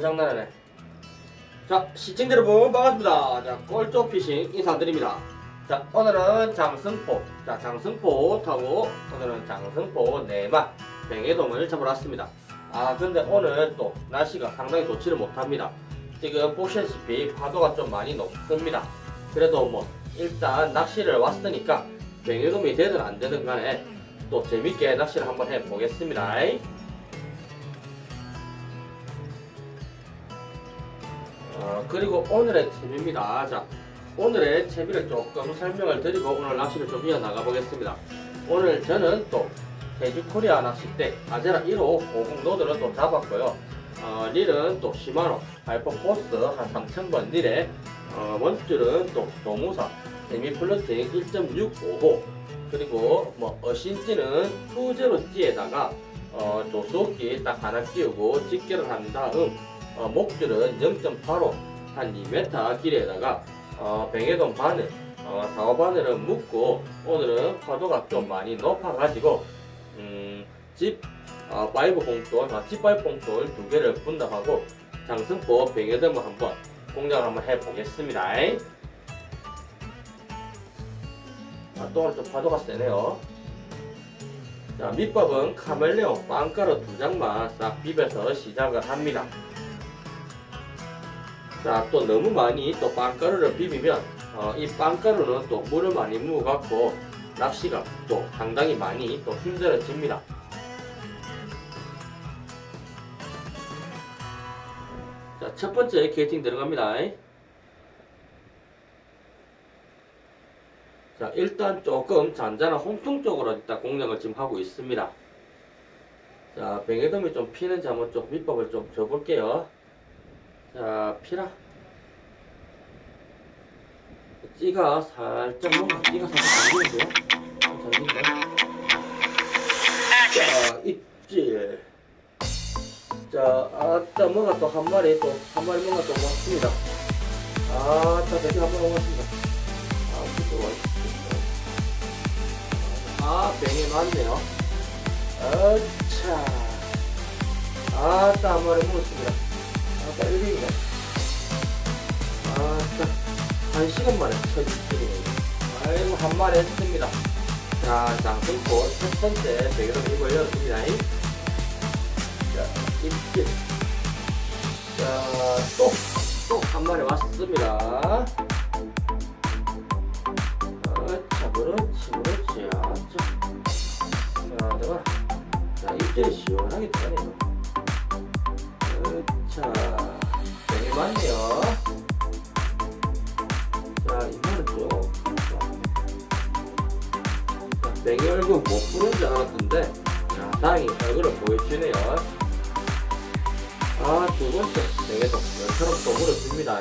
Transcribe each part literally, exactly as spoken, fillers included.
장난하네. 자, 시청자 여러분 반갑습니다. 자, 꼴조 피싱 인사드립니다. 자, 오늘은 장승포, 자 장승포 타고 오늘은 장승포 네마 뱅에돔을 잡으러 왔습니다. 아 근데 오늘 또 날씨가 상당히 좋지를 못합니다. 지금 보시다시피 파도가 좀 많이 높습니다. 그래도 뭐 일단 낚시를 왔으니까 뱅에돔이 되든 안 되든 간에 또 재밌게 낚시를 한번 해보겠습니다. 어, 그리고 오늘의 팁입니다. 자, 오늘의 채비를 조금 설명을 드리고 오늘 낚시를 좀 이어나가 보겠습니다. 오늘 저는 또 제주코리아 낚싯대 아제라 일 호 오십 노드를 또 잡았고요. 어, 릴은 또 시마노 하이퍼포스 한 삼천 번 릴에 어, 원줄은 또 노무사 세미플러팅 일 점 육오호 그리고 뭐 어신지는 이십지에다가 어, 조수호끼 딱 하나 끼우고 집게를 한 다음 어, 목줄은 영 점 팔오 한 이 미터 길이에다가 어, 뱅에돔 바늘, 어, 사호 바늘은 묶고 오늘은 파도가 좀 많이 높아가지고 음, 집 어, 파이브 봉돌, 어, 집 파이브 봉돌 두 개를 분담하고 장승포 뱅에돔을 한번 공략을 한번 해보겠습니다. 아, 또 오늘 좀 파도가 세네요. 자, 밑밥은 카멜레온 빵가루 두 장만 싹 비벼서 시작을 합니다. 자, 또 너무 많이 또 빵가루를 비비면 어, 이 빵가루는 또 물을 많이 묻어갖고 낚시가 또 상당히 많이 또 힘들어집니다. 자, 첫 번째 게이팅 들어갑니다. 자, 일단 조금 잔잔한 홍통 쪽으로 일단 공략을 지금 하고 있습니다. 자, 뱅에돔이 좀 피는지 한번 좀 밑밥을 좀 줘볼게요. 자, 피라. 찌가 살짝 뭔가 찌가 살짝 잠기는데요? 잠긴데? 자, 입질. 자, 아따 뭐가 또 한 마리 또 한 마리 뭔가 또 왔습니다. 아따 대게 한 마리 왔습니다. 아, 진짜 왔습니다. 아, 뱅이 맞네요. 어차. 아따 한 마리 먹었습니다. 아따 일행이다. 아따 한 시간 만에 쳐주시네요. 아이고 한 마리 했습니다. 자, 장승포 첫 번째 뱅에돔 입을 열었습니다. 자, 입질. 자, 또 또 한 마리 왔습니다. 아차, 그렇지, 그렇지. 아차. 자, 들어가. 자, 입질이 시원하게 들어가네요. 아차, 뱅이 맞네요. 자, 이거는 좀 뱅이 얼굴 못 부른 줄 알았는데 자, 다행히 얼굴을 보여주네요. 아, 두 번째 뱅에돔 연처럼 또 물어줍니다.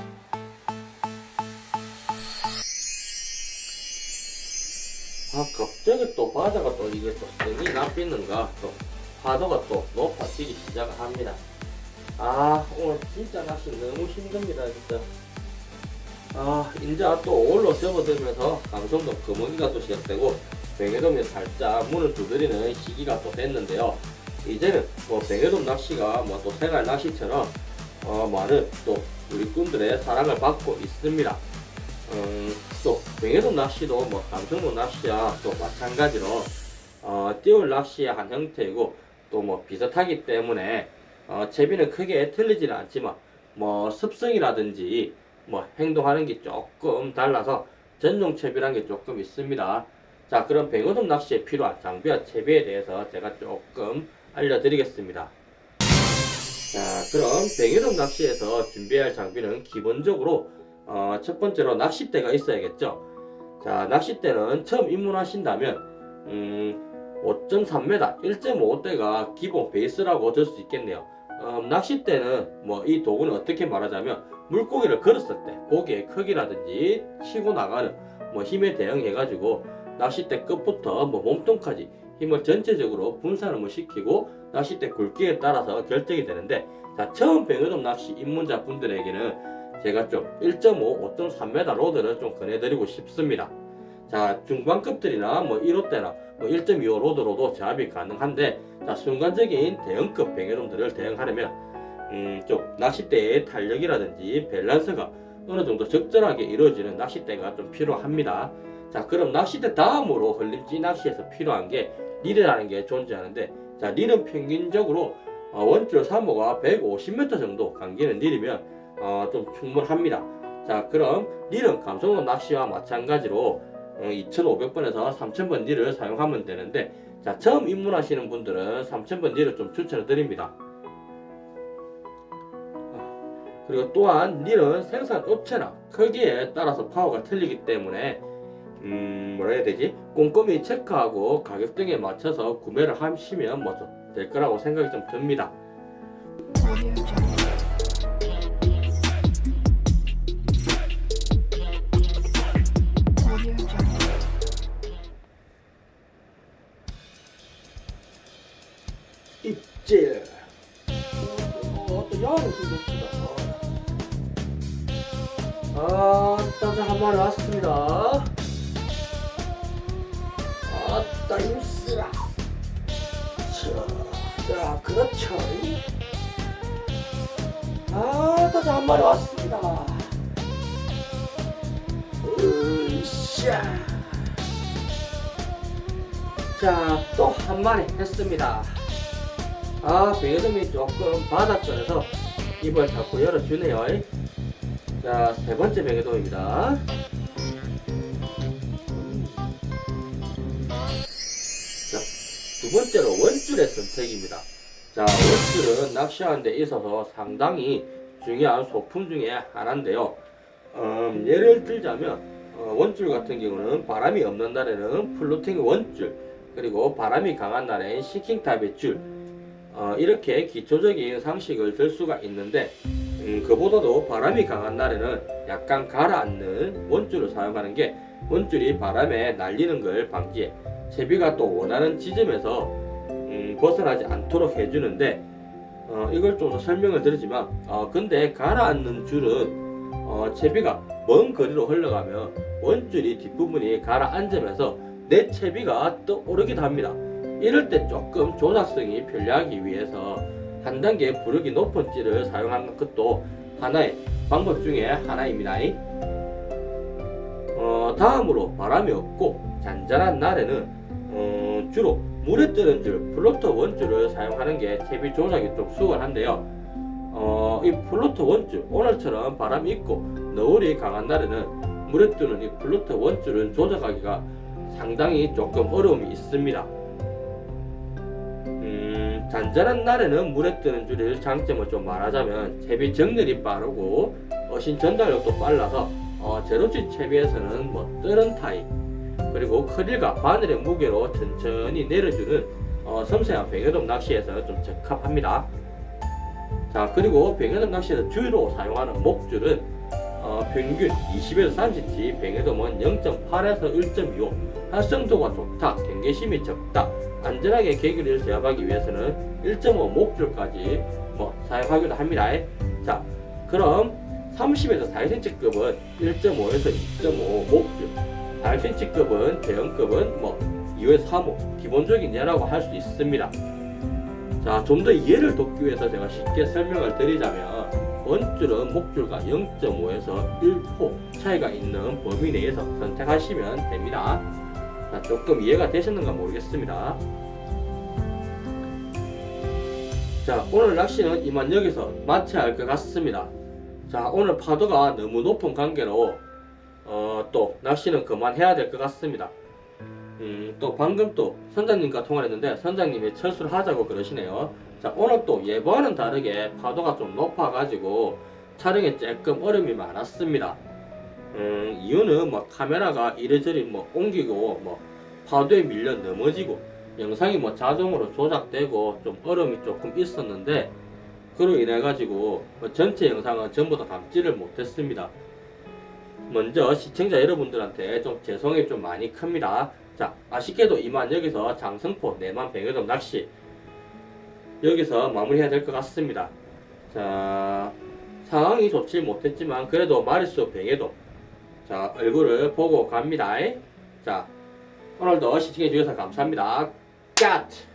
아, 갑자기 또 바다가 또 이게 또 세게 납비는가 또 파도가 또 높아지기 시작을 합니다. 아, 오늘 진짜 낚시 너무 힘듭니다. 진짜. 아, 이제 또 올로 접어들면서 강성도 금어기가 또 시작되고 뱅에돔이 살짝 문을 두드리는 시기가 또 됐는데요. 이제는 뭐 뱅에돔 낚시가 뭐 또 생활 낚시처럼 어, 많은 또 우리 꾼들의 사랑을 받고 있습니다. 음, 또 뱅에돔 낚시도 뭐 강성도 낚시와 또 마찬가지로 어, 띄울 낚시의 한 형태이고 또 뭐 비슷하기 때문에 어, 채비는 크게 틀리지는 않지만 뭐 습성이라든지 뭐 행동하는 게 조금 달라서 전용 채비라는 게 조금 있습니다. 자, 그럼 뱅에돔 낚시에 필요한 장비와 채비에 대해서 제가 조금 알려드리겠습니다. 자, 그럼 뱅에돔 낚시에서 준비해야 할 장비는 기본적으로 어, 첫 번째로 낚싯대가 있어야겠죠. 자, 낚싯대는 처음 입문하신다면 음, 오 점 삼 미터, 일 점 오대가 기본 베이스라고 들 수 있겠네요. 어, 낚싯대는 뭐 이 도구는 어떻게 말하자면 물고기를 걸었을 때 고기의 크기라든지 치고 나가는 뭐 힘에 대응해 가지고 낚싯대 끝부터 뭐 몸통까지 힘을 전체적으로 분산을 시키고 낚싯대 굵기에 따라서 결정이 되는데, 자, 처음 뱅에돔 낚시 입문자 분들에게는 제가 좀 일 점 오, 오 점 삼 미터 로드를 좀 권해드리고 싶습니다. 자, 중반급들이나 뭐 일 호대나 뭐 일 점 이오 로드로도 제압이 가능한데, 자, 순간적인 대형급 뱅에돔들을 대응하려면 음, 좀 낚싯대의 탄력이라든지 밸런스가 어느 정도 적절하게 이루어지는 낚싯대가 좀 필요합니다. 자, 그럼 낚싯대 다음으로 흘림지 낚시에서 필요한 게 릴이라는 게 존재하는데, 자, 릴은 평균적으로 어, 원줄 삼 호가 백오십 미터 정도 감기는 릴이면 어, 좀 충분합니다. 자, 그럼 릴은 감성돔 낚시와 마찬가지로 어, 이천오백 번에서 삼천 번 릴을 사용하면 되는데, 자, 처음 입문하시는 분들은 삼천 번 릴을 좀 추천을 드립니다. 그리고 또한 릴은 생산 업체나 크기에 따라서 파워가 틀리기 때문에 음 뭐라 해야 되지? 꼼꼼히 체크하고 가격 등에 맞춰서 구매를 하시면 뭐 좀 될 거라고 생각이 좀 듭니다. 입질. 어, 또 야는 좀 높다. 아, 따자 한 마리 왔습니다. 아따 힘쓰라. 자, 자, 그렇죠. 아, 따자 한 마리 왔습니다. 으쌰. 자, 또 한 마리 했습니다. 아, 뱅에돔이 조금 바닥권에서 입을 자꾸 열어주네요. 자, 세 번째 뱅에돔입니다. 자, 두 번째로 원줄의 선택입니다. 자, 원줄은 낚시하는 데 있어서 상당히 중요한 소품 중에 하나인데요. 음, 예를 들자면 어, 원줄 같은 경우는 바람이 없는 날에는 플로팅 원줄, 그리고 바람이 강한 날엔 시킹 타입의 줄, 어, 이렇게 기초적인 상식을 들 수가 있는데, 음, 그보다도 바람이 강한 날에는 약간 가라앉는 원줄을 사용하는 게 원줄이 바람에 날리는 걸 방지해 채비가 또 원하는 지점에서 음, 벗어나지 않도록 해주는데, 어, 이걸 좀 더 설명을 드리지만 어, 근데 가라앉는 줄은 어, 채비가 먼 거리로 흘러가면 원줄이 뒷부분이 가라앉으면서 내 채비가 떠오르기도 합니다. 이럴 때 조금 조작성이 편리하기 위해서 한 단계 부르기 높은 찌를 사용하는 것도 하나의 방법 중에 하나입니다. 어, 다음으로 바람이 없고 잔잔한 날에는 어, 주로 물에 뜨는 줄, 플로터 원줄을 사용하는 게 채비 조작이 좀 수월한데요. 어, 이 플로터 원줄, 오늘처럼 바람이 있고 너울이 강한 날에는 물에 뜨는 이 플로터 원줄은 조작하기가 상당히 조금 어려움이 있습니다. 음, 잔잔한 날에는 물에 뜨는 줄의 장점을 좀 말하자면 채비 정렬이 빠르고 어신 전달력도 빨라서 어, 제로치 채비에서는 뭐 뜨는 타입, 그리고 크릴과 바늘의 무게로 천천히 내려주는 어, 섬세한 뱅에돔 낚시에서 좀 적합합니다. 자, 그리고 뱅에돔 낚시에서 주로 사용하는 목줄은 어, 평균 이십에서 삼십 티, 뱅에돔은 영 점 팔에서 일 점 이오, 활성도가 좋다, 경계심이 적다, 안전하게 개구리를 제압하기 위해서는 일 점 오 목줄까지 뭐 사용하기도 합니다. 자, 그럼 삼십에서 사십 센티미터급은 일 점 오에서 이 점 오 목줄, 사십 센티미터급은 대형급은 뭐 이에서 삼 호 기본적인 예라고 할 수 있습니다. 자, 좀 더 이해를 돕기 위해서 제가 쉽게 설명을 드리자면 원줄은 목줄과 영 점 오에서 일 호 차이가 있는 범위 내에서 선택하시면 됩니다. 자, 조금 이해가 되셨는가 모르겠습니다. 자, 오늘 낚시는 이만 여기서 마쳐야 할 것 같습니다. 자, 오늘 파도가 너무 높은 관계로 어, 또 낚시는 그만해야 될 것 같습니다. 음, 또 방금 또 선장님과 통화를 했는데 선장님이 철수를 하자고 그러시네요. 자, 오늘 또 예보와는 다르게 파도가 좀 높아 가지고 촬영에 조금 어려움이 많았습니다. 음, 이유는 뭐 카메라가 이리저리 뭐 옮기고 뭐 파도에 밀려 넘어지고 영상이 뭐 자동으로 조작되고 좀 어려움이 조금 있었는데, 그로 인해 가지고 뭐 전체 영상은 전부 다 담지를 못했습니다. 먼저 시청자 여러분들한테 좀 죄송이 좀 많이 큽니다. 자, 아쉽게도 이만 여기서 장성포 내만 뱅에돔 낚시 여기서 마무리해야 될 것 같습니다. 자, 상황이 좋지 못했지만 그래도 마리수 뱅에돔, 자, 얼굴을 보고 갑니다. 자, 오늘도 시청해 주셔서 감사합니다. 갓!